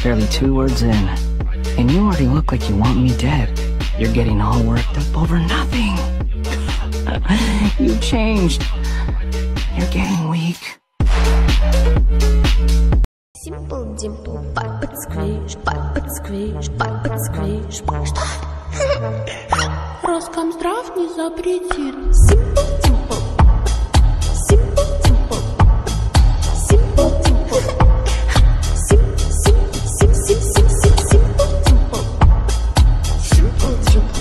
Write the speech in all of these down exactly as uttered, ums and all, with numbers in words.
barely two words in, and you already look like you want me dead. You're getting all worked up over nothing. You've changed. You're getting weak. Simple dimple, pipe it squish, pipe it squish, pipe it squish. Что? Роскомздрав не запретит. Simple dimple, simple dimple, simple dimple, sim sim sim sim sim sim simple dimple, simple dimple.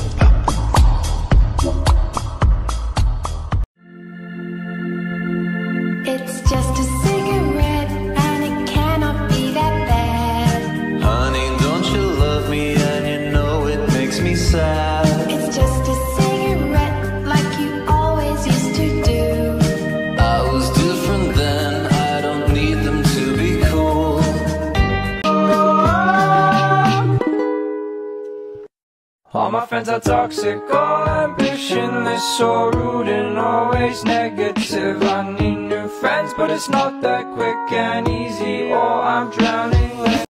It's just a cigarette and it cannot be that bad. Honey, don't you love me and you know it makes me sad. It's just a cigarette like you always used to do. I was different then, I don't need them to be cool. All my friends are toxic, all ambitionless, so rude and always negative. I need new friends, but it's not that quick and easy, or I'm drowning.